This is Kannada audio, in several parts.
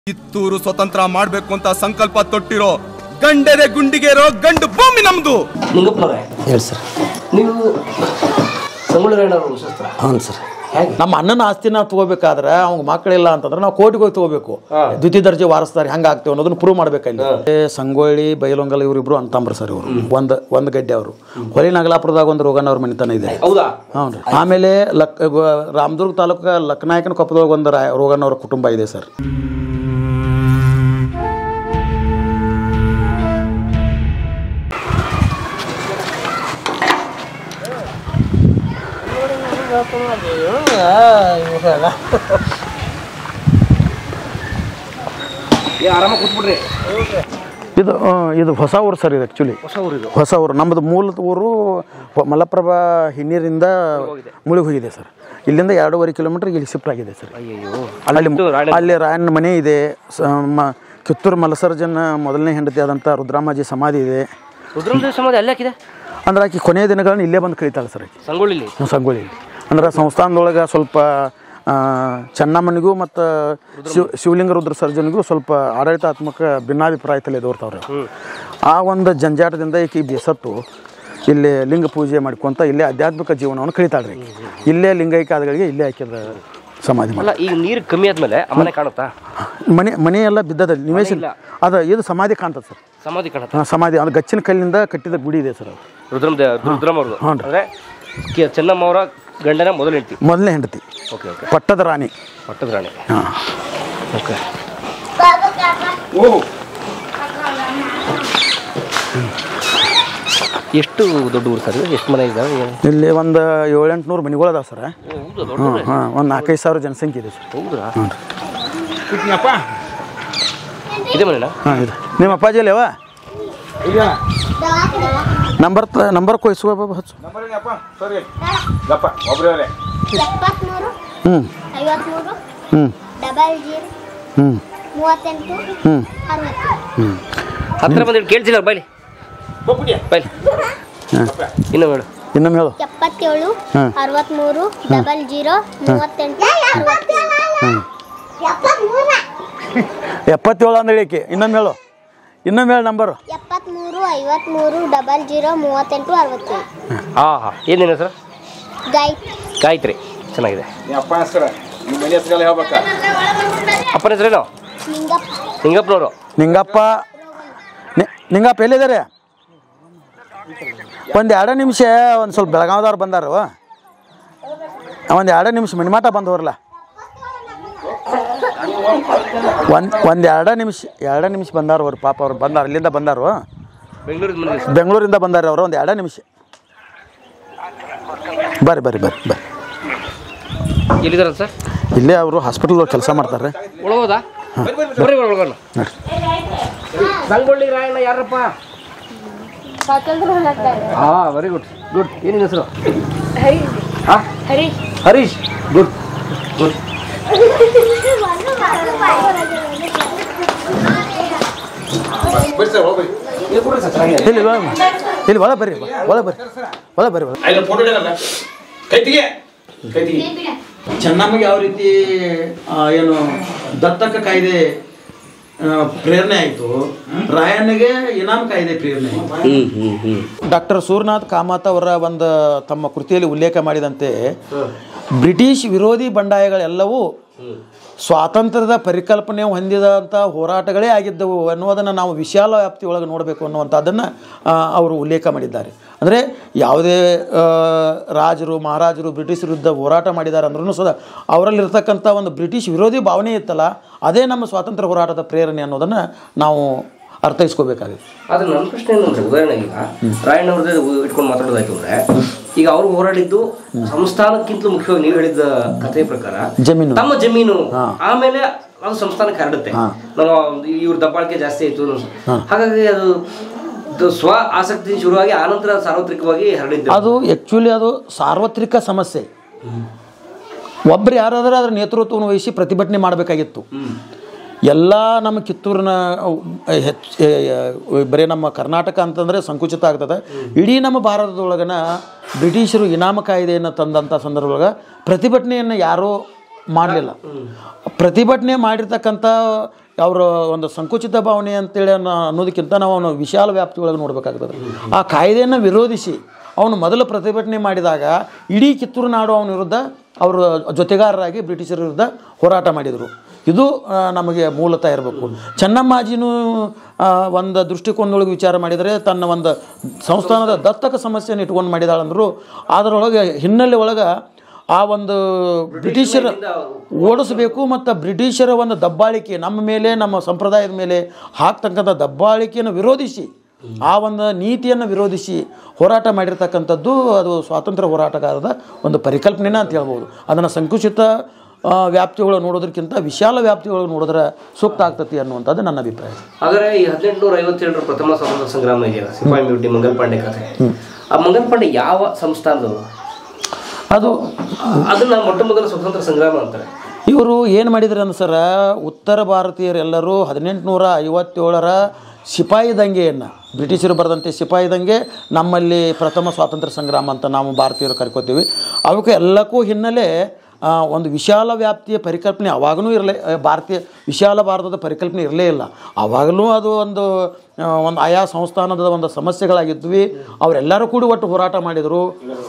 ಕಿತ್ತೂರು ಸ್ವತಂತ್ರ ಮಾಡಬೇಕು ಅಂತ ಸಂಕಲ್ಪ ತೊಟ್ಟಿರೋ ಗಂಡೆದೆ ಗುಂಡಿಗೆರೋ ಗಂಡು ಭೂಮಿ ನಮ್ದು. ನಿಂಗಪ್ಪನವರೇ ಹೇಳಿ ಸರ್. ನೀವು ಸಂಗೊಳ್ಳಿರಾಯಣ್ಣವ್ರ ವಂಶಸ್ತ್ರ? ಹೌದು ಸರ್. ನಮ್ಮ ಅಣ್ಣನ ಆಸ್ತಿನ ತಗೋಬೇಕಾದ್ರೆ ಅವ್ನ ಮಕ್ಕಳಿಲ್ಲ ಅಂತಂದ್ರೆ ನಾವು ಕೋರ್ಟಿಗೆ ಹೋಗಿ ತಗೋಬೇಕು. ದ್ವಿತೀಯ ದರ್ಜೆ ವಾರಸ್ದಾರಿ ಹಂಗೆ ಆಗ್ತೇವೆ ಅನ್ನೋದನ್ನ ಪ್ರೂವ್ ಮಾಡ್ಬೇಕಲ್ಲಿ. ಸಂಗೊಳ್ಳಿ ಬೈಲೊಂಗಲ್ ಇವರಿಬ್ರು ಅಂತಂಬ್ರ ಸರ್. ಇವರು ಒಂದು ಗಡ್ಡೆ ಅವರು ಹೊಳಿ ನಾಗಲಾಪುರದಾಗ ಒಂದು ರೋಗಣ್ಣವ್ರ ಮನೆತನ ಇದೆ. ಹೌದಾ? ಹ್ಞೂ ರೀ. ಆಮೇಲೆ ರಾಮದುರ್ಗ ತಾಲೂಕು ಲಕ್ಕನಾಯಕನ ಕೊಪ್ಪದೊಳಗೆ ಒಂದು ರೋಗಣ್ಣವ್ರ ಕುಟುಂಬ ಇದೆ ಸರ್. ಇದು ಹೊಸ ಊರು ಸರ್. ಇದು ಆ್ಯಕ್ಚುಲಿ ಹೊಸ ಊರು. ನಮ್ಮದು ಮೂಲದ ಊರು ಮಲಪ್ರಭಾ ಹಿನ್ನೀರಿಂದ ಮುಳುಗಿ ಹೋಗಿದೆ ಸರ್. ಇಲ್ಲಿಂದ 2.5 ಕಿಲೋಮೀಟರ್ ಇಲ್ಲಿ ಶಿಫ್ಟ್ ಆಗಿದೆ ಸರ್. ಅಲ್ಲಿ ರಾಯಣ್ಣ ಮನೆ ಇದೆ. ಕಿತ್ತೂರು ಮಲಸರ್ಜನ್ ಮೊದಲನೇ ಹೆಂಡತಿ ಆದಂಥ ರುದ್ರಾಮಾಜಿ ಸಮಾಧಿ ಇದೆ. ಸಮಾಧಿ ಅಲ್ಲೇ ಹಾಕಿದೆ ಅಂದ್ರೆ ಆಕೆ ಕೊನೆಯ ದಿನಗಳನ್ನ ಇಲ್ಲೇ ಬಂದು ಕಳೀತಾಳೆ ಸರ್. ಆಕೆ ಸಂಗೊಳ್ಳಿಲಿ ಅಂದ್ರೆ ಸಂಸ್ಥಾನದೊಳಗೆ ಸ್ವಲ್ಪ ಚೆನ್ನಮ್ಮನಿಗೂ ಮತ್ತು ಶಿವಲಿಂಗ ರುದ್ರ ಸರ್ಜನಿಗೂ ಸ್ವಲ್ಪ ಆಡಳಿತಾತ್ಮಕ ಭಿನ್ನಾಭಿಪ್ರಾಯದಲ್ಲಿ ಎದುರ್ತಾವ್ರೆ. ಆ ಒಂದು ಜಂಜಾಟದಿಂದ ಈಕೆ ಬೇಸತ್ತು ಇಲ್ಲಿ ಲಿಂಗ ಪೂಜೆ ಮಾಡ್ಕೊಂತ ಇಲ್ಲೇ ಆಧ್ಯಾತ್ಮಿಕ ಜೀವನವನ್ನು ಕಳೀತಾಳ್ರಿ. ಇಲ್ಲೇ ಲಿಂಗೈಕ್ಯಾದಿಗಳಿಗೆ ಇಲ್ಲೇ ಹಾಕಿದ ಸಮಾಧಿ. ಈಗ ನೀರು ಕಮ್ಮಿ ಆದ್ಮೇಲೆ ಮನೆ ಕಾಣುತ್ತಾ? ಮನೆ ಎಲ್ಲ ಬಿದ್ದದ ನಿವೇಶ ಇದು ಸಮಾಧಿ ಕಾಣ್ತದೆ ಸರ್. ಸಮಾಧಿ ಕಾಣುತ್ತೆ. ಸಮಾಧಿ ಅದು ಗಚ್ಚಿನ ಕಲ್ಲಿಂದ ಕಟ್ಟಿದ ಗುಡಿ ಇದೆ ಸರ್. ರುದ್ರಮ್ ಅವ್ರದ್ದು. ಅಂದರೆ ಚೆನ್ನಮ್ಮ ಅವರ ಗಂಡನ ಮೊದಲನೇ ಹೆಂಡತಿ. Okay okay. ಪಟ್ಟದ ರಾಣಿ. ಹಾಂ ಓಕೆ. ಎಷ್ಟು ದೊಡ್ಡ ಊರು ಸರ್? ಎಷ್ಟು ಮನೆ ಇದ್ದಾವೆ ಇಲ್ಲಿ? ಒಂದು 700-800 ಮನೆಗಳದಾವೆ ಸರ್. ಹಾಂ, ಒಂದು 4,000-5,000 ಜನಸಂಖ್ಯೆ ಇದೆ ಸರ್. ಹೌದಾ? ಇದೆ ಮನೆನಾ? ಹಾಂ ಇದೆ. ನಿಮ್ಮ ಅಪ್ಪಾಜಿ ಅಲ್ಲವ? ನಂಬರ್ ಕೊಯ್ಸುವ ಬಾಬು ಹಚ್ಚು. ಹತ್ರ ಬಂದು ಕೇಳ್ತಿಲ್ಲ ಬೈಲಿ ಬೈಲಿ. ಇನ್ನೊಮ್ಮೆ ಹೇಳು. 77 63 00 38 77 ಅಂದ್ರೆ ಹೇಳಿಕೆ. ಇನ್ನೊಮ್ಮೆ ಹೇಳು ನಂಬರು. 73 53 00 38 67. ಹಾಂ ಹಾಂ. ಏನೇನು ಸರ್? ಗಾಯತ್ರಿ. ಚೆನ್ನಾಗಿದೆ. ಅಪ್ಪನ ಹೆಸರೇನು? ನಿಂಗಪ್ಪನವರು. ನಿಂಗಪ್ಪ ಎಲ್ಲಿದ್ದಾರೆ? ಒಂದು 2 ನಿಮಿಷ ಒಂದು ಸ್ವಲ್ಪ ಬೆಳಗಾವದವ್ರು ಬಂದಾರು. ಒಂದು 2 ನಿಮಿಷ ಮನಿಮಾಟ ಬಂದವ್ರಲ್ಲ. ಒಂದು 2 ನಿಮಿಷ ಬಂದಾರು ಅವ್ರು. ಪಾಪ ಅವ್ರು ಬಂದಾರ, ಇಲ್ಲಿಂದ ಬಂದಾರು, ಬೆಂಗಳೂರಿಂದ ಬಂದಾರ ಅವರು. ಒಂದು 2 ನಿಮಿಷ ಬರ್ರಿ. ಎಲ್ಲಿದ್ದಾರೆ ಸರ್? ಇಲ್ಲೇ ಅವರು ಹಾಸ್ಪಿಟಲ್ ಕೆಲಸ ಮಾಡ್ತಾರೆ. ಒಳಗೋದಾ? ಒಳಗೋಣ. ಸಂಗೊಳ್ಳಿ ರಾಯಣ್ಣ ಯಾರಪ್ಪ? ಹಾಂ, ವೆರಿ ಗುಡ್. ಏನಿದೆ ಹೆಸರು? ಹರೀಶ್. ಗುಡ್. ಇಲ್ಲಿ ಒಳ ಬರ್ರಿ. ಚೆನ್ನಮ್ಮಗೆ ಯಾವ ರೀತಿ ಏನು ದತ್ತಕ ಕಾಯ್ದೆ ಪ್ರೇರಣೆ ಆಯಿತು, ರಾಯಣ್ಣಗೆ ಇನಾಮ್ ಕಾಯ್ದೆ ಪ್ರೇರಣೆ ಆಯಿತು. ಡಾಕ್ಟರ್ ಸೂರ್ಯನಾಥ್ ಕಾಮತ್ ಅವರ ಒಂದು ತಮ್ಮ ಕೃತಿಯಲ್ಲಿ ಉಲ್ಲೇಖ ಮಾಡಿದಂತೆ ಬ್ರಿಟಿಷ್ ವಿರೋಧಿ ಬಂಡಾಯಗಳೆಲ್ಲವೂ ಸ್ವಾತಂತ್ರ್ಯದ ಪರಿಕಲ್ಪನೆ ಹೊಂದಿದಂಥ ಹೋರಾಟಗಳೇ ಆಗಿದ್ದವು ಅನ್ನೋದನ್ನು ನಾವು ವಿಶಾಲ ವ್ಯಾಪ್ತಿಯೊಳಗೆ ನೋಡಬೇಕು ಅನ್ನುವಂಥದ್ದನ್ನು ಅವರು ಉಲ್ಲೇಖ ಮಾಡಿದ್ದಾರೆ. ಅಂದರೆ ಯಾವುದೇ ರಾಜರು ಮಹಾರಾಜರು ಬ್ರಿಟಿಷ್ ವಿರುದ್ಧ ಹೋರಾಟ ಮಾಡಿದ್ದಾರೆ ಅಂದ್ರೂ ಸಹ ಅವರಲ್ಲಿರ್ತಕ್ಕಂಥ ಒಂದು ಬ್ರಿಟಿಷ್ ವಿರೋಧಿ ಭಾವನೆ ಇತ್ತಲ್ಲ, ಅದೇ ನಮ್ಮ ಸ್ವಾತಂತ್ರ್ಯ ಹೋರಾಟದ ಪ್ರೇರಣೆ ಅನ್ನೋದನ್ನು ನಾವು ಅರ್ಥೈಸ್ಕೋಬೇಕಾಗಿದೆ. ಆದರೆ ನನ್ನ ಪ್ರಶ್ನೆ ಏನಂದರೆ, ಉದಾಹರಣೆಗೆ ಈಗ ರಾಯಣ್ಣವ್ರದ್ದೇ ಇಟ್ಕೊಂಡು ಮಾತಾಡೋದಾಯ್ತು ಅಂದರೆ, ಈಗ ಅವರು ಹೋರಾಡಿದ್ದು ಸಂಸ್ಥಾನಕ್ಕಿಂತಲೂ ಮುಖ್ಯವಾಗಿ ನೀವು ಹೇಳಿದ ಕಥೆಯ ಪ್ರಕಾರ ತಮ್ಮ ಜಮೀನು, ಆಮೇಲೆ ಅದು ಸಂಸ್ಥಾನಕ್ಕೆ ಹರಡುತ್ತೆ. ನಾವು ಇವ್ರ ದಬ್ಬಾಳಿಕೆ ಜಾಸ್ತಿ ಆಯಿತು, ಹಾಗಾಗಿ ಅದು ಸ್ವ ಆಸಕ್ತಿ ಶುರುವಾಗಿ ಆನಂತರ ಸಾರ್ವತ್ರಿಕವಾಗಿ ಹರಡಿದ್ದು. ಅದು ಆ್ಯಕ್ಚುಲಿ ಅದು ಸಾರ್ವತ್ರಿಕ ಸಮಸ್ಯೆ. ಒಬ್ಬರು ಯಾರಾದರೂ ಅದರ ನೇತೃತ್ವವನ್ನು ವಹಿಸಿ ಪ್ರತಿಭಟನೆ ಮಾಡಬೇಕಾಗಿತ್ತು. ಎಲ್ಲ ನಮ್ಮ ಕಿತ್ತೂರಿನ ಬರೀ ನಮ್ಮ ಕರ್ನಾಟಕ ಅಂತಂದರೆ ಸಂಕುಚಿತ ಆಗ್ತದೆ. ಇಡೀ ನಮ್ಮ ಭಾರತದೊಳಗನ ಬ್ರಿಟಿಷರು ಇನಾಮ ಕಾಯ್ದೆಯನ್ನು ತಂದಂಥ ಸಂದರ್ಭದೊಳಗೆ ಪ್ರತಿಭಟನೆಯನ್ನು ಯಾರೂ ಮಾಡಲಿಲ್ಲ. ಪ್ರತಿಭಟನೆ ಮಾಡಿರ್ತಕ್ಕಂಥ ಅವರ ಒಂದು ಸಂಕುಚಿತ ಭಾವನೆ ಅಂತೇಳಿ ಅನ್ನೋದಕ್ಕಿಂತ ನಾವು ಅವನು ವಿಶಾಲ ವ್ಯಾಪ್ತಿ ಒಳಗೆ ನೋಡಬೇಕಾಗ್ತದೆ. ಆ ಕಾಯ್ದೆಯನ್ನು ವಿರೋಧಿಸಿ ಅವನು ಮೊದಲು ಪ್ರತಿಭಟನೆ ಮಾಡಿದಾಗ ಇಡೀ ಕಿತ್ತೂರು ನಾಡು ಅವನ ವಿರುದ್ಧ ಅವರು ಜೊತೆಗಾರರಾಗಿ ಬ್ರಿಟಿಷರ ವಿರುದ್ಧ ಹೋರಾಟ ಮಾಡಿದರು. ಇದು ನಮಗೆ ಮೂಲತಃ ಇರಬೇಕು. ಚೆನ್ನಮ್ಮಾಜಿನೂ ಒಂದು ದೃಷ್ಟಿಕೋನದೊಳಗೆ ವಿಚಾರ ಮಾಡಿದರೆ ತನ್ನ ಒಂದು ಸಂಸ್ಥಾನದ ದತ್ತಕ ಸಮಸ್ಯೆಯನ್ನು ಇಟ್ಕೊಂಡು ಮಾಡಿದಾಳಂದ್ರು ಅದರೊಳಗೆ ಹಿನ್ನೆಲೆ ಒಳಗೆ ಆ ಒಂದು ಬ್ರಿಟಿಷರ ಓಡಿಸಬೇಕು ಮತ್ತು ಬ್ರಿಟಿಷರ ಒಂದು ದಬ್ಬಾಳಿಕೆ ನಮ್ಮ ಮೇಲೆ ನಮ್ಮ ಸಂಪ್ರದಾಯದ ಮೇಲೆ ಹಾಕ್ತಕ್ಕಂಥ ದಬ್ಬಾಳಿಕೆಯನ್ನು ವಿರೋಧಿಸಿ ಆ ಒಂದು ನೀತಿಯನ್ನು ವಿರೋಧಿಸಿ ಹೋರಾಟ ಮಾಡಿರ್ತಕ್ಕಂಥದ್ದು ಅದು ಸ್ವಾತಂತ್ರ್ಯ ಹೋರಾಟಗಾರರ ಒಂದು ಪರಿಕಲ್ಪನೆನ ಅಂತ ಹೇಳ್ಬೋದು. ಅದನ್ನು ಸಂಕುಚಿತ ವ್ಯಾಪ್ತಿಯೊಳಗೆ ನೋಡೋದಕ್ಕಿಂತ ವಿಶಾಲ ವ್ಯಾಪ್ತಿಯೊಳಗೆ ನೋಡಿದ್ರೆ ಸೂಕ್ತ ಆಗ್ತತಿ ಅನ್ನುವಂಥದ್ದು ನನ್ನ ಅಭಿಪ್ರಾಯ. ಹಾಗಾದರೆ ಈ 1857 ಪ್ರಥಮ ಸ್ವಾತಂತ್ರ್ಯ ಸಂಗ್ರಾಮ ಇದೆಯಲ್ಲ, ಸಿಪಾಯಿ ಮ್ಯೂಟಿ ಮಂಗಲ್ ಪಾಂಡೆ ಕಥೆ, ಆ ಮಂಗಲ್ ಪಾಂಡೆ ಯಾವ ಸಂಸ್ಥಾನದವರು? ಅದನ್ನ ಮೊಟ್ಟ ಮೊದಲ ಸ್ವತಂತ್ರ ಸಂಗ್ರಾಮ ಅಂತಾರೆ. ಇವರು ಏನು ಮಾಡಿದ್ರು ಅಂದ್ರೆ ಸರ, ಉತ್ತರ ಭಾರತೀಯರೆಲ್ಲರೂ 1857ರ ಸಿಪಾಯಿ ದಂಗೆಯನ್ನು ಬ್ರಿಟಿಷರು ಬರೆದಂತೆ ಸಿಪಾಯಿ ದಂಗೆ ನಮ್ಮಲ್ಲಿ ಪ್ರಥಮ ಸ್ವಾತಂತ್ರ್ಯ ಸಂಗ್ರಾಮ ಅಂತ ನಾವು ಭಾರತೀಯರು ಕರ್ಕೋತೀವಿ. ಅವಕ್ಕೆ ಎಲ್ಲಕ್ಕೂ ಹಿನ್ನೆಲೆ ಒಂದು ವಿಶಾಲ ವ್ಯಾಪ್ತಿಯ ಪರಿಕಲ್ಪನೆ ಅವಾಗಲೂ ಭಾರತೀಯ ವಿಶಾಲ ಭಾರತದ ಪರಿಕಲ್ಪನೆ ಇರಲೇ ಇಲ್ಲ. ಆವಾಗಲೂ ಅದು ಒಂದು ಆಯಾ ಸಂಸ್ಥಾನದ ಒಂದು ಸಮಸ್ಯೆಗಳಾಗಿದ್ವಿ. ಅವರೆಲ್ಲರೂ ಕೂಡಿ ಒಟ್ಟು ಹೋರಾಟ ಮಾಡಿದರು.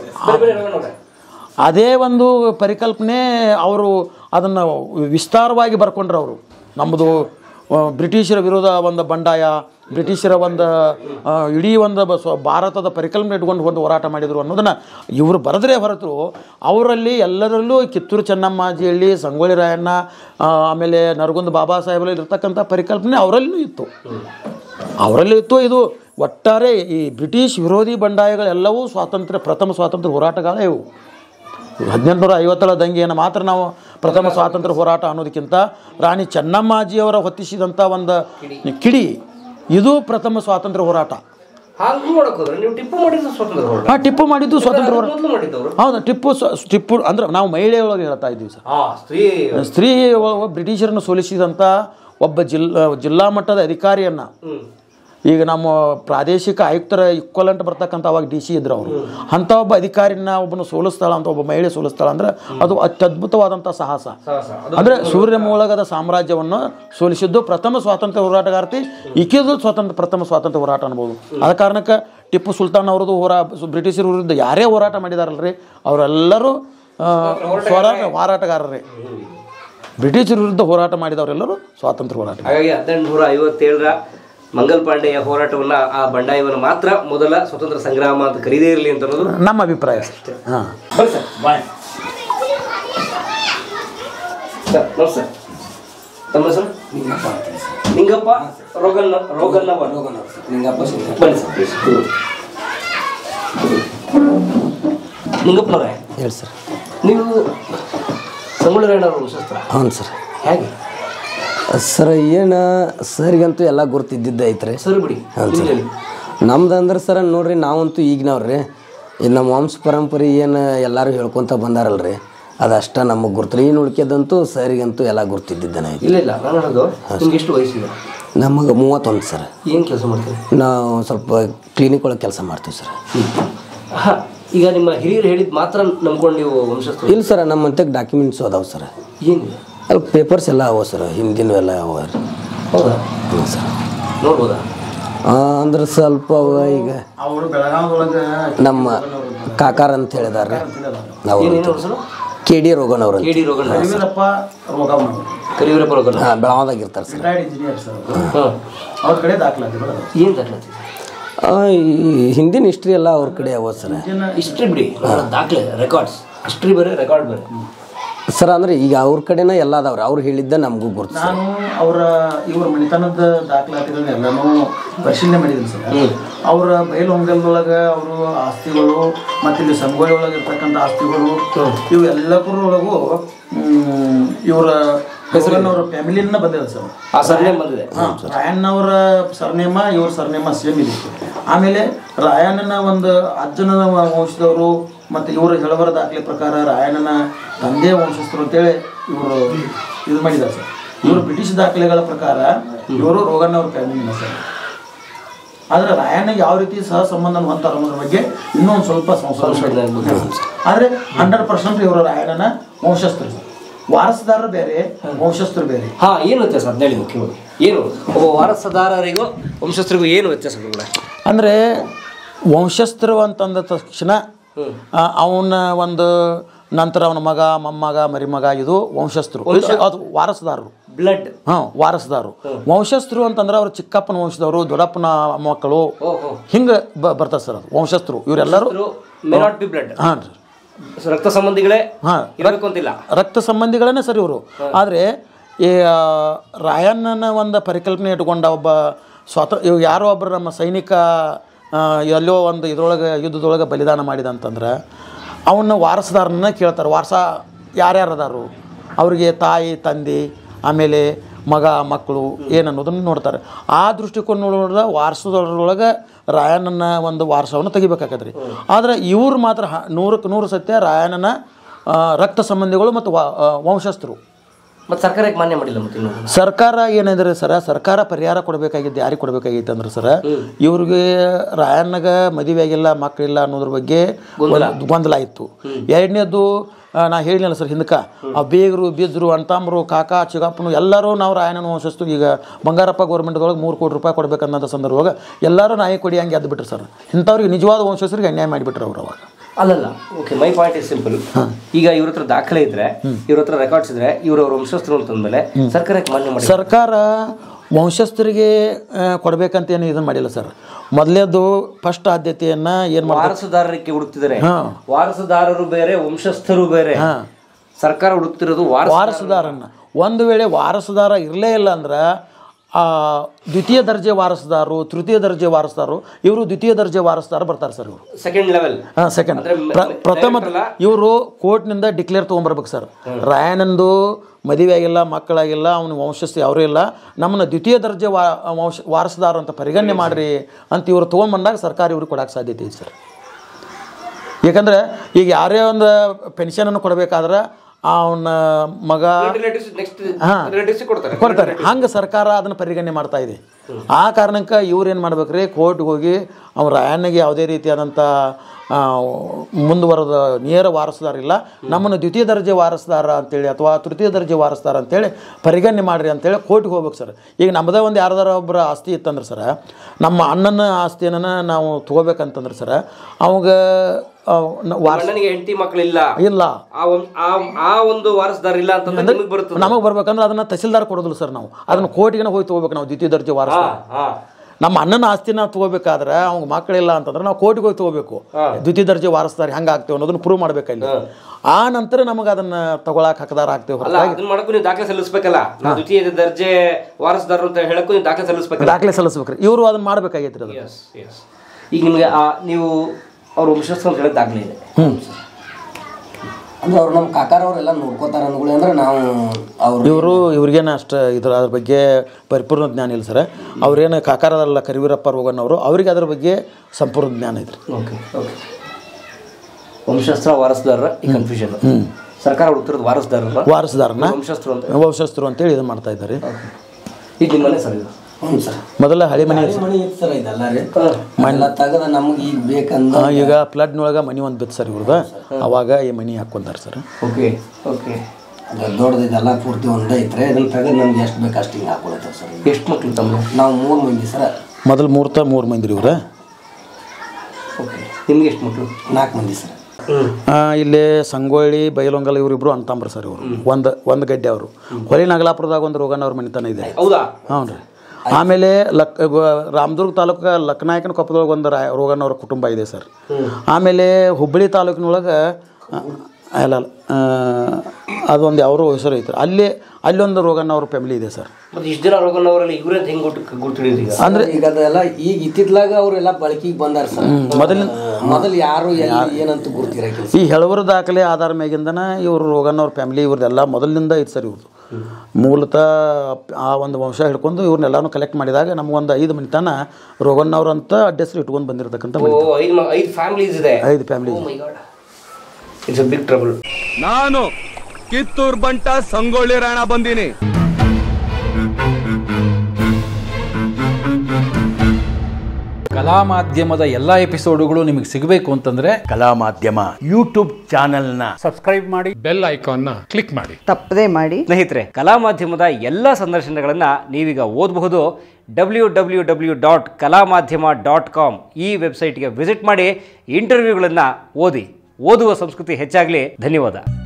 ಅದೇ ಒಂದು ಪರಿಕಲ್ಪನೆ ಅವರು ಅದನ್ನು ವಿಸ್ತಾರವಾಗಿ ಬರ್ಕೊಂಡ್ರು. ಅವರು ನಮ್ಮದು ಬ್ರಿಟಿಷರ ವಿರೋಧ ಒಂದು ಬಂಡಾಯ, ಬ್ರಿಟಿಷರ ಒಂದು ಇಡೀ ಒಂದು ಭಾರತದ ಪರಿಕಲ್ಪನೆ ಇಟ್ಕೊಂಡು ಒಂದು ಹೋರಾಟ ಮಾಡಿದರು ಅನ್ನೋದನ್ನು ಇವರು ಬರೆದ್ರೆ ಹೊರತು ಅವರಲ್ಲಿ ಎಲ್ಲರಲ್ಲೂ ಕಿತ್ತೂರು ಚೆನ್ನಮ್ಮಾಜಿಯಲ್ಲಿ ಸಂಗೊಳ್ಳಿ ರಾಯಣ್ಣ ಆಮೇಲೆ ನರಗುಂದ ಬಾಬಾ ಸಾಹೇಬರಲ್ಲಿ ಇರ್ತಕ್ಕಂಥ ಪರಿಕಲ್ಪನೆ ಅವರಲ್ಲೂ ಇತ್ತು. ಇದು ಒಟ್ಟಾರೆ ಈ ಬ್ರಿಟಿಷ್ ವಿರೋಧಿ ಬಂಡಾಯಗಳೆಲ್ಲವೂ ಪ್ರಥಮ ಸ್ವಾತಂತ್ರ್ಯ ಹೋರಾಟಗಾರ ಇವು. 1850ರ ದಂಗೆಯನ್ನು ಮಾತ್ರ ನಾವು ಪ್ರಥಮ ಸ್ವಾತಂತ್ರ್ಯ ಹೋರಾಟ ಅನ್ನೋದಕ್ಕಿಂತ ರಾಣಿ ಚೆನ್ನಮ್ಮಾಜಿಯವರ ಹೊತ್ತಿಸಿದಂಥ ಒಂದು ಕಿಡಿ ಇದು ಪ್ರಥಮ ಸ್ವಾತಂತ್ರ್ಯ ಹೋರಾಟ. ಟಿಪ್ಪು ಮಾಡಿದ್ದು ಸ್ವಾತಂತ್ರ್ಯ ಹೋರಾಟ. ಹೌದು, ಟಿಪ್ಪು ಅಂದ್ರೆ ನಾವು ಮಹಿಳೆಯೊಳಗೆ ಹೇಳ್ತಾ ಇದ್ದೀವಿ ಸರ್. ಸ್ತ್ರೀ ಬ್ರಿಟಿಷರನ್ನು ಸೋಲಿಸಿದಂಥ ಒಬ್ಬ ಜಿಲ್ಲಾ ಮಟ್ಟದ ಅಧಿಕಾರಿಯನ್ನು, ಈಗ ನಮ್ಮ ಪ್ರಾದೇಶಿಕ ಆಯುಕ್ತರ ಇಕ್ವಲೆಂಟ್ ಬರ್ತಕ್ಕಂಥ ಅವಾಗ DC ಇದ್ರು ಅವರು, ಅಂಥ ಒಬ್ಬ ಅಧಿಕಾರಿನ ಒಬ್ಬನು ಸೋಲಿಸ್ತಾಳ ಅಂತ, ಒಬ್ಬ ಮಹಿಳೆ ಸೋಲಿಸ್ತಾಳ ಅಂದ್ರೆ ಅದು ಅತ್ಯದ್ಭುತವಾದಂಥ ಸಾಹಸ. ಅಂದರೆ ಸೂರ್ಯ ಮೂಲಗದ ಸಾಮ್ರಾಜ್ಯವನ್ನು ಸೋಲಿಸಿದ್ದು ಪ್ರಥಮ ಸ್ವಾತಂತ್ರ್ಯ ಹೋರಾಟಗಾರ್ತಿ ಈಕೆದು ಪ್ರಥಮ ಸ್ವಾತಂತ್ರ್ಯ ಹೋರಾಟ ಅನ್ಬೋದು. ಆದ ಕಾರಣಕ್ಕೆ ಟಿಪ್ಪು ಸುಲ್ತಾನ್ ಅವ್ರದ್ದು ಬ್ರಿಟಿಷರ ವಿರುದ್ಧ ಯಾರೇ ಹೋರಾಟ ಮಾಡಿದಾರಲ್ರಿ ಅವರೆಲ್ಲರೂ ಹೋರಾಟಗಾರರೇ. ಬ್ರಿಟಿಷರ ವಿರುದ್ಧ ಹೋರಾಟ ಮಾಡಿದವರೆಲ್ಲರೂ ಸ್ವಾತಂತ್ರ್ಯ ಹೋರಾಟ. ಹಾಗಾಗಿ 1857ರ ಮಂಗಲ್ ಪಾಂಡೆಯ ಹೋರಾಟವನ್ನು, ಆ ಬಂಡಾಯವನ್ನು ಮಾತ್ರ ಮೊದಲ ಸ್ವತಂತ್ರ ಸಂಗ್ರಾಮ ಅಂತ ಕರೀದೇ ಇರಲಿ ಅಂತ ಅನ್ನೋದು ನಮ್ಮ ಅಭಿಪ್ರಾಯ. ಹಾಂ, ನಮಸ್ತೆ. ತಮ್ಮ ಹೆಸರು? ನಿಂಗಪ್ಪ ನಿಂಗಪ್ಪನವರೇ ಹೇಳಿ ಸರ್. ನೀವು ಸಂಗೊಳ್ಳಿ ರಾಯಣ್ಣವ್ರ ವಂಶಸ್ಥ? ಹೌದು ಸರ್. ಹೇಗೆ ಸರ್? ಏನು ಸರ್ಗಂತೂ ಎಲ್ಲ ಗುರ್ತಿದ್ದಿದ್ದೆ ಐತ್ರಿ. ಸರಿ ಬಿಡಿ. ಹಾಂ ಸರ್. ನಮ್ದು ಅಂದ್ರೆ ಸರ್ ನೋಡ್ರಿ, ನಾವಂತೂ ಈಗಿನವ್ರಿ ಇದು ನಮ್ಮ ವಂಶ ಪರಂಪರೆ ಏನು ಎಲ್ಲರೂ ಹೇಳ್ಕೊತ ಬಂದಾರಲ್ರಿ, ಅದಷ್ಟ ನಮಗೆ ಗುರ್ತ್ರಿ. ಏನು ಉಳ್ಕ್ಯದಂತೂ ಸರಿಗಂತೂ ಎಲ್ಲ ಗುರ್ತಿದ್ದಿದ್ದಾನೆ. ಇಲ್ಲ ನಾನು ಹೇಳೋದು, ನಿಮ್ಗೆ ಎಷ್ಟು ವಯಸ್ಸಿದೆ? ನಮಗೆ 31 ಸರ್. ಏನು ಕೆಲಸ ಮಾಡ್ತೀವಿ? ನಾವು ಸ್ವಲ್ಪ ಕ್ಲಿನಿಕ್ ಒಳಗೆ ಕೆಲಸ ಮಾಡ್ತೀವಿ ಸರ್. ಹಾಂ, ಈಗ ನಿಮ್ಮ ಹಿರಿಯರು ಹೇಳಿದ್ದು ಮಾತ್ರ ನಂಬ್ಕೊಂಡು ನೀವು ವಂಶಸ್ಥ? ಇಲ್ಲ ಸರ್, ನಮ್ಮ ಮಂತ್ಯಾಗ ಡಾಕ್ಯುಮೆಂಟ್ಸು ಅದಾವೆ ಸರ್. ಏನಿದೆ? ಅಲ್ಲಿ ಪೇಪರ್ಸ್ ಎಲ್ಲ ಅವ ಸರ್, ಹಿಂದಿನ ಎಲ್ಲ ಅವ ರೀ. ಹೌದಾ? ಹ್ಞೂ ಸರ್. ನೋಡ್ಬೋದಾ? ಅಂದ್ರೆ ಸ್ವಲ್ಪ ಈಗ ಅವರು ಬೆಳಗಾವದೊಳಗೆ ನಮ್ಮ ಕಾಕಾರ ಅಂತ ಹೇಳಿದಾರೆ. ನಾವು KD ರೋಗಣ್ಣವ್ರು ಅಂತ. ಕರಿವೀರಪ್ಪ ರೋಗಣ್ಣ. ಹಾಂ, ಬೆಳಗಾವದಾಗ ಇರ್ತಾರೆ ಸರ್. Engineer sir. ಅವ್ರ ಕಡೆ ದಾಖಲಾತಿ ಏನು ದಾಖಲಾತಿ? ಹಿಂದಿನ ಹಿಸ್ಟ್ರಿ ಎಲ್ಲ ಅವ್ರ ಕಡೆ ಅವ ಸರ್. ಹಿಸ್ಟ್ರಿ ಬಿಡಿ, ದಾಖಲೆ ರೆಕಾರ್ಡ್ಸ್. ಹಿಸ್ಟ್ರಿ ಬೇರೆ, ರೆಕಾರ್ಡ್ ಬೇರೆ ಸರ್. ಅಂದ್ರೆ ಈಗ ಅವ್ರ ಕಡೆನ ಎಲ್ಲ ಅದಾವ್ರಿ, ಅವ್ರು ಹೇಳಿದ್ದ ನಮಗೂ ಗುರ್ತು. ನಾನು ಇವ್ರ ಮನೆತನದ ದಾಖಲಾತಿಗಳನ್ನ ಎಲ್ಲನೂ ಪರಿಶೀಲನೆ ಮಾಡಿದ್ದೀನಿ ಸರ್. ಅವರ ಬಯಲುಹೊಂಗಲದೊಳಗೆ ಅವರು ಆಸ್ತಿಗಳು ಮತ್ತು ಇಲ್ಲಿ ಸಂಗೊಳ್ಳಿ ಒಳಗೆ ಇರ್ತಕ್ಕಂಥ ಆಸ್ತಿಗಳು ಇವು ಎಲ್ಲದರೊಳಗೂ ಇವರ ಹೆಸರನ್ನವರ ಫ್ಯಾಮಿಲಿನ ಬಂದಿದೆ ಸರ್. ಆ ಸರ್ನೇಮ್ ಬಂದಿದೆ. ರಾಯಣ್ಣವರ ಸರ್ನೇಮ ಇವ್ರ ಸರ್ನೇಮ ಸೇಮ್ ಇದೆ. ಆಮೇಲೆ ರಾಯಣ್ಣನ ಒಂದು ಅಜ್ಜನ ವಂಶದವರು ಮತ್ತು ಇವರು ಹೇಳುವರ ದಾಖಲೆ ಪ್ರಕಾರ ರಾಯಣ್ಣನ ತಂದೆ ವಂಶಸ್ಥರು ಅಂತೇಳಿ ಇವರು ಇದು ಮಾಡಿದ್ದಾರೆ ಸರ್. ಇವರು ಬ್ರಿಟಿಷ್ ದಾಖಲೆಗಳ ಪ್ರಕಾರ ಇವರು ರೋಗಣ್ಣವ್ರ ಫ್ಯಾಮಿಲಿನ ಸರ್. ಆದರೆ ರಾಯಣ್ಣಗೆ ಯಾವ ರೀತಿ ಸಹ ಸಂಬಂಧ ಹೊಂತಾರ ಅನ್ನೋದ್ರ ಬಗ್ಗೆ ಇನ್ನೂ ಒಂದು ಸ್ವಲ್ಪ ಸಂಶೋಧನೆ. ಆದರೆ 100% ಇವರು ರಾಯಣ್ಣನ ವಂಶಸ್ಥರು ಸರ್. ವಾರಸುದಾರರು ಬೇರೆ, ವಂಶಸ್ಥರು ಬೇರೆ. ಏನು ವ್ಯತ್ಯಾಸ ಅದನ್ನ ಹೇಳಿ ಮುಖ್ಯವಾಗಿ. ಏನು ಒಬ್ಬ ವಾರಸುದಾರರಿಗೂ ವಂಶಸ್ಥರಿಗೂ ಏನು ವ್ಯತ್ಯಾಸ ಕೂಡ? ಅಂದರೆ ವಂಶಸ್ಥರು ಅಂತಂದ ತಕ್ಷಣ ಅವನ ಒಂದು ನಂತರ ಅವನ ಮಗ, ಮೊಮ್ಮಗ, ಮರಿಮಗ, ಇದು ವಂಶಸ್ಥರು. ಅದು ವಾರಸುದಾರರು, ಬ್ಲಡ್. ವಾರಸುದಾರರು. ವಂಶಸ್ಥರು ಅಂತಂದ್ರೆ ಅವ್ರು ಚಿಕ್ಕಪ್ಪನ ವಂಶದವರು, ದೊಡ್ಡಪ್ಪನ ಮಕ್ಕಳು, ಹಿಂಗೆ ಬರ್ತಾರೆ ಸರ್. ಅದು ವಂಶಸ್ಥರು ಇವರೆಲ್ಲರೂ ಹಾಂ ರಕ್ತ ಸಂಬಂಧಿಗಳೇ. ರಕ್ತ ಸಂಬಂಧಿಗಳೇ ಸರ್ ಇವರು. ಆದರೆ ಈ ರಾಯಣ್ಣನ ಒಂದು ಪರಿಕಲ್ಪನೆ ಇಟ್ಕೊಂಡ ಒಬ್ಬ ಇವ್ ಯಾರೋ ಒಬ್ಬರು ನಮ್ಮ ಸೈನಿಕ ಎಲ್ಲೋ ಒಂದು ಇದ್ರೊಳಗೆ ಯುದ್ಧದೊಳಗೆ ಬಲಿದಾನ ಮಾಡಿದ ಅಂತಂದ್ರೆ ಅವನ್ನ ವಾರಸದಾರನ ಕೇಳ್ತಾರೆ. ವಾರಸ ಯಾರ್ಯಾರು ಅದಾರು, ಅವ್ರಿಗೆ ತಾಯಿ, ತಂದೆ, ಆಮೇಲೆ ಮಗ, ಮಕ್ಕಳು ಏನನ್ನೋದನ್ನು ನೋಡ್ತಾರೆ. ಆ ದೃಷ್ಟಿಕೋನ ನೋಡಿದ್ರೆ ವಾರಸದೊಳಗೆ ರಾಯಣ್ಣನ ಒಂದು ವಾರಸವನ್ನು ತೆಗಿಬೇಕಾಗತ್ತೆ. ಆದರೆ ಇವ್ರು ಮಾತ್ರ 100ಕ್ಕೆ 100 ಸತ್ಯ ರಾಯಣ್ಣನ ರಕ್ತ ಸಂಬಂಧಿಗಳು ಮತ್ತು ವಂಶಸ್ಥರು. ಮತ್ತು ಸರ್ಕಾರಕ್ಕೆ ಮಾನ್ಯ ಮಾಡಿಲ್ಲ. ಮತ್ತೆ ಸರ್ಕಾರ ಏನಿದ್ರೆ ಸರ, ಸರ್ಕಾರ ಪರಿಹಾರ ಕೊಡಬೇಕಾಗಿದ್ದು ಯಾರಿಗೆ ಕೊಡಬೇಕಾಗಿತ್ತು ಅಂದ್ರೆ ಸರ, ಇವ್ರಿಗೆ ರಾಯಣ್ಣಗ ಮದುವೆ ಆಗಿಲ್ಲ, ಮಕ್ಕಳಿಲ್ಲ ಅನ್ನೋದ್ರ ಬಗ್ಗೆ ಗೊಂದಲ ಇತ್ತು. ಎರಡನೇದು ನಾ ಹೇಳಿನಲ್ಲ ಸರ್ ಹಿಂದಕ್ಕೆ, ಆ ಬೇಗರು, ಬಿಜ್ರು, ಅಣ್ತಂಬ್ರು, ಕಾಕ, ಚಿಗಪ್ಪನು ಎಲ್ಲರೂ ನಾವು ರಾಯಣ್ಣನ ವಂಶಸ್ಥರು. ಈಗ ಬಂಗಾರಪ್ಪ ಗೌರ್ಮೆಂಟ್ದೊಳಗೆ 3 ಕೋಟಿ ರೂಪಾಯಿ ಕೊಡ್ಬೇಕನ್ನೋ ಸಂದರ್ಭದಾಗ ಎಲ್ಲರೂ ನಾಯಿ ಕೊಡಿ ಹಂಗೆ ಎದ್ದು ಬಿಟ್ರು ಸರ್. ಇಂಥವ್ರಿಗೆ ನಿಜವಾದ ವಂಶಸ್ಥರಿಗೆ ಅನ್ಯಾಯ ಮಾಡಿಬಿಟ್ರು ಅವ್ರು ಅವಾಗ. ಅಲ್ಲಲ್ಲ, okay, my point is simple. ಈಗ ಇವ್ರ ಹತ್ರ ದಾಖಲೆ ಇದ್ರೆ, ಇವ್ರ ಹತ್ರ ರೆಕಾರ್ಡ್ಸ್ ಇದ್ರೆ, ಇವ್ರವ್ರ ವಂಶಸ್ಥರು ಅಂತಂದ್ಮೇಲೆ ಸರ್ಕಾರಕ್ಕೆ ಮಾನ್ಯ ಮಾಡಿ. ಸರ್ಕಾರ ವಂಶಸ್ಥರಿಗೆ ಕೊಡ್ಬೇಕಂತ ಏನು ಇದನ್ನ ಮಾಡಿಲ್ಲ ಸರ್. ಮೊದಲೇದು ಫಸ್ಟ್ ಆದ್ಯತೆಯನ್ನ ಏನು ವಾರಸುದಾರರಿಗೆ ಹುಡುಕ್ತಿದ್ದಾರೆ. ವಾರಸುದಾರರು ಬೇರೆ, ವಂಶಸ್ಥರು ಬೇರೆ. ಸರ್ಕಾರ ಹುಡುಕ್ತಿರೋದು ವಾರಸುದಾರನ್ನ. ಒಂದು ವೇಳೆ ವಾರಸುದಾರ ಇರಲೇ ಇಲ್ಲ ಅಂದ್ರೆ ದ್ವಿತೀಯ ದರ್ಜೆ ವಾರಸುದಾರರು, ತೃತೀಯ ದರ್ಜೆ ವಾರಸುದಾರರು, ಇವರು ದ್ವಿತೀಯ ದರ್ಜೆ ವಾರಸುದಾರ ಬರ್ತಾರೆ ಸರ್. ಇವರು ಸೆಕೆಂಡ್ ಲೆವೆಲ್. ಸೆಕೆಂಡ್ ಪ್ರಥಮ ಇವರು ಕೋರ್ಟ್ನಿಂದ ಡಿಕ್ಲೇರ್ ತೊಗೊಂಬರ್ಬೇಕು ಸರ್. ರಾಯಣ್ಣಂದು ಮದುವೆ ಆಗಿಲ್ಲ, ಮಕ್ಕಳಾಗಿಲ್ಲ, ಅವನ ವಂಶಸ್ಥಿ ಅವರೇ ಇಲ್ಲ, ನಮ್ಮನ್ನ ದ್ವಿತೀಯ ದರ್ಜೆ ವಾರಸುದಾರ ಅಂತ ಪರಿಗಣನೆ ಮಾಡ್ರಿ ಅಂತ ಇವರು ತೊಗೊಂಡ್ಬಂದಾಗ ಸರ್ಕಾರ ಇವ್ರಿಗೆ ಕೊಡೋಕೆ ಸಾಧ್ಯತೆ ಇದೆ ಸರ್. ಯಾಕಂದ್ರೆ ಈಗ ಯಾರೇ ಒಂದು ಪೆನ್ಷನನ್ನು ಕೊಡಬೇಕಾದ್ರೆ ಅವನ ಮಗ ಕೊಡ್ತಾರೆ. ಹಂಗೆ ಸರ್ಕಾರ ಅದನ್ನು ಪರಿಗಣನೆ ಮಾಡ್ತಾ ಇದೆ. ಆ ಕಾರಣಕ್ಕೆ ಇವ್ರು ಏನು ಮಾಡ್ಬೇಕ್ರಿ, ಕೋರ್ಟ್ಗೆ ಹೋಗಿ ಅವ್ರ ರಾಯಣ್ಣಗೆ ಯಾವುದೇ ರೀತಿಯಾದಂಥ ಮುಂದುವರೆದ ನೇರ ವಾರಸುದಾರ ಇಲ್ಲ, ನಮ್ಮನ್ನು ದ್ವಿತೀಯ ದರ್ಜೆ ವಾರಸುದಾರ ಅಂತೇಳಿ ಅಥವಾ ತೃತೀಯ ದರ್ಜೆ ವಾರಸುದಾರ ಅಂತೇಳಿ ಪರಿಗಣನೆ ಮಾಡಿರಿ ಅಂತೇಳಿ ಕೋರ್ಟ್ಗೆ ಹೋಗ್ಬೇಕು ಸರ್. ಈಗ ನಮ್ಮದೇ ಒಂದು ಯಾರ್ದಾರ ಒಬ್ಬರ ಆಸ್ತಿ ಇತ್ತಂದ್ರೆ ಸರ, ನಮ್ಮ ಅಣ್ಣನ ಆಸ್ತಿಯನ್ನು ನಾವು ತೊಗೋಬೇಕಂತಂದ್ರೆ ಸರ, ಅವಾಗ ಹೆಂಡತಿ ಮಕ್ಕಳಿಲ್ಲ ಇಲ್ಲ, ಆ ಒಂದು ವಾರಸುದಾರ ಇಲ್ಲ ಅಂತಂದ್ರೆ ನಮಗೆ ಬರ್ಬೇಕಂದ್ರೆ ಅದನ್ನ ತಹಸೀಲ್ದಾರ್ ಕೊಡೋದಿಲ್ಲ ಸರ್. ನಾವು ಅದನ್ನ ಕೋರ್ಟಿಗೆ ಹೋಗಿ ತೊಗೋಬೇಕು. ನಾವು ದ್ವಿತೀಯ ದರ್ಜೆ ವಾರಸುದಾರ ನಮ್ಮ ಅಣ್ಣನ ಆಸ್ತಿನ ನಾವು ತೊಗೋಬೇಕಾದ್ರೆ ಅವ್ಗೆ ಮಕ್ಕಳಿಲ್ಲ ಅಂತಂದ್ರೆ ನಾವು ಕೋರ್ಟಿಗೆ ಹೋಗಿ ತೊಗೋಬೇಕು. ದ್ವಿತೀಯ ದರ್ಜೆ ವಾರಸುದಾರ ಹೆಂಗೆ ಆಗ್ತೇವೆ ಅನ್ನೋದನ್ನ ಪ್ರೂವ್ ಮಾಡ್ಬೇಕಲ್ಲಿ. ಆ ನಂತರ ನಮಗೆ ಅದನ್ನ ತಗೊಳಕ್ ಹಕ್ಕದಾರ ಆಗ್ತೇವೆ. ದಾಖಲೆ ಸಲ್ಲಿಸಬೇಕಲ್ಲ, ದ್ವಿತೀಯ ದರ್ಜೆ ವಾರಸುದಾರ ಅಂತ ಹೇಳಕ್ಕೂ ದಾಖಲೆ ಸಲ್ಲಿಸಬೇಕು. ದಾಖಲೆ ಸಲ್ಲಿಸ್ಬೇಕ್ರಿ. ಇವರು ಅದನ್ನ ಮಾಡ್ಬೇಕಾಗೈತ್ರಿ. ಅದು ಈಗ ನಿಮಗೆ ನೀವು ಅವ್ರ ವಂಶಸ್ಥರು ಅಂತ ಹೇಳಿದ ದಾಖಲೆ ಇದೆ. ಅಂದ್ರೆ ಅವ್ರು ನಮ್ಮ ಕಾಕಾರವರೆಲ್ಲ ನೋಡ್ಕೋತಾರೆ ಅಂದ್ಗಳು ಅಂದ್ರೆ ನಾವು ಇವ್ರಿಗೇನು ಅಷ್ಟು ಅದ್ರ ಬಗ್ಗೆ ಪರಿಪೂರ್ಣ ಜ್ಞಾನ ಇಲ್ಲ ಸರ್. ಅವ್ರೇನು ಕಾಕಾರದಲ್ಲ ಕರಿವೀರಪ್ಪ ರೋಗಣ್ಣವರು, ಅವ್ರಿಗೆ ಅದ್ರ ಬಗ್ಗೆ ಸಂಪೂರ್ಣ ಜ್ಞಾನ ಐತ್ರಿ. Okay okay. ವಂಶಸ್ತ್ರ ವಾರಸುದಾರರ ಈ ಕನ್ಫ್ಯೂಷನ್. ಸರ್ಕಾರ ಹುಡುಕ್ತಿರೋದು ವಾರಸುದಾರನ ವಂಶಸ್ಥರು ಅಂತೇಳಿ ಇದು ಮಾಡ್ತಾ ಇದ್ದಾರೆ. ಈಗ ನಿಮ್ಮನೆ ಸರ್ ಇದು ಮೊದಲ ಹಳೆ ಮನೆ ಸರ್, ಇದೆಲ್ಲ ಮನೆ ತೆಗೆದ ನಮ್ಗೆ ಈಗ ಬೇಕಂದ ಈಗ ಫ್ಲಡ್ನೊಳಗೆ ಮನೆ ಒಂದು ಬಿತ್ತು ಸರ್ ಇವ್ರದ್ದು. ಅವಾಗ ಈ ಮನೆ ಹಾಕೊಂಡಾರ ಸರ್. Okay okay. ದೊಡ್ಡದು ಇದೆಲ್ಲ ಪೂರ್ತಿ ಒಂದೇ ಐತ್ರಿ. ಇದನ್ನ ತೆಗೆದು ನಮ್ಗೆ ಎಷ್ಟು ಬೇಕು ಅಷ್ಟು ಹಿಂಗೆ ಹಾಕೊಳತ್ತೇವೆ ಸರ್. ಎಷ್ಟು ಮಕ್ಳು ತಮ್ಮ? ನಾವು 3 ಮಂದಿ ಸರ್. ಮೊದಲು 3 ಮಂದಿ ರೀ ಇವ್ರ. ಓಕೆ. ನಿಮ್ಗೆ ಎಷ್ಟು ಮಕ್ಕಳು? 4 ಮಂದಿ ಸರ್. ಇಲ್ಲಿ ಸಂಗೊಳ್ಳಿ, ಬೈಲೊಂಗಲ್ ಇವರಿಬ್ರು ಅಂತಂಬ್ರ ಸರ್. ಇವರು ಒಂದು ಗಡ್ಡೆ ಅವರು. ಹೊಳಿ ನಾಗಲಾಪುರದಾಗ ಒಂದು ರೋಗಣ್ಣವ್ರ ಮನೆತನ ಇದೆ. ಹೌದಾ? ಹ್ಞೂ ರೀ. ಆಮೇಲೆ ರಾಮದುರ್ಗ ತಾಲೂಕು ಲಕ್ಕನಾಯಕನ ಕೊಪ್ಪದೊಳಗೆ ಒಂದು ರೋಗಣ್ಣವ್ರ ಕುಟುಂಬ ಇದೆ ಸರ್. ಆಮೇಲೆ ಹುಬ್ಬಳ್ಳಿ ತಾಲೂಕಿನೊಳಗೆ ಅಲ್ಲ ಅದೊಂದು ಯಾವ್ರೋ ಹೆಸರು ಐತೆ, ಅಲ್ಲೊಂದು ರೋಗಣ್ಣವ್ರ ಫ್ಯಾಮಿಲಿ ಇದೆ ಸರ್. ಇಷ್ಟು ಜನ ರೋಗಣ್ಣವರಲ್ಲಿ ಇವರೇ ಹೆಂಗೆ ಗುರ್ತಿಡಿದ್ರಿ? ಅಂದ್ರೆ ಈಗ ಅದೆಲ್ಲ ಈಗ ಇತ್ತಿತ್ಲಾಗ ಅವರೆಲ್ಲ ಬಳಕೆಗೆ ಬಂದಾರ ಸರ್. ಮೊದಲು ಯಾರು ಏನಂತ ಗುರ್ತಿರಕಿಲ್ಲ. ಈ ಹೆಳವರ ದಾಖಲೆ ಆಧಾರ ಮ್ಯಾಗಿಂದನ ಇವರು ರೋಗಣ್ಣವ್ರ ಫ್ಯಾಮಿಲಿ ಇವ್ರದ್ದೆಲ್ಲ ಮೊದಲಿನಿಂದ ಐತೆ ಸರ್. ಇವ್ರದ್ದು ಮೂಲತಃ ಆ ಒಂದು ವಂಶ ಹಿಡ್ಕೊಂಡು ಇವ್ರನ್ನೆಲ್ಲಾನು ಕಲೆಕ್ಟ್ ಮಾಡಿದಾಗ ನಮಗೊಂದು 5 ಮನೆತನ ರೋಗಣ್ಣವ್ರ ಅಂತ ಅಡ್ರೆಸ್ ಇಟ್ಕೊಂಡು ಬಂದಿರತಕ್ಕಂಥ 5 ಫ್ಯಾಮಿಲೀಸ್ ಇದೆ. 5 family. It's a big trouble. ನಾನು ಕಿತ್ತೂರ್ ಬಂಟ ಸಂಗೊಳ್ಳಿ ರಾಯಣ್ಣ ಬಂದೀನಿ. ಕಲಾ ಮಾಧ್ಯಮದ ಎಲ್ಲಾ ಎಪಿಸೋಡುಗಳು ನಿಮಗೆ ಸಿಗಬೇಕು ಅಂತಂದ್ರೆ ಕಲಾ ಮಾಧ್ಯಮ ಯೂಟ್ಯೂಬ್ ಚಾನೆಲ್ನ ಸಬ್ಸ್ಕ್ರೈಬ್ ಮಾಡಿ, ಬೆಲ್ ಐಕಾನ್ನ ಕ್ಲಿಕ್ ಮಾಡಿ, ತಪ್ಪದೇ ಮಾಡಿ. ಸ್ನೇಹಿತರೆ, ಕಲಾ ಮಾಧ್ಯಮದ ಎಲ್ಲ ಸಂದರ್ಶನಗಳನ್ನು ನೀವೀಗ ಓದಬಹುದು. www.kalamadhyama.com ಈ ವೆಬ್ಸೈಟ್ಗೆ ವಿಸಿಟ್ ಮಾಡಿ ಇಂಟರ್ವ್ಯೂಗಳನ್ನು ಓದಿ. ಓದುವ ಸಂಸ್ಕೃತಿ ಹೆಚ್ಚಾಗಲಿ. ಧನ್ಯವಾದ.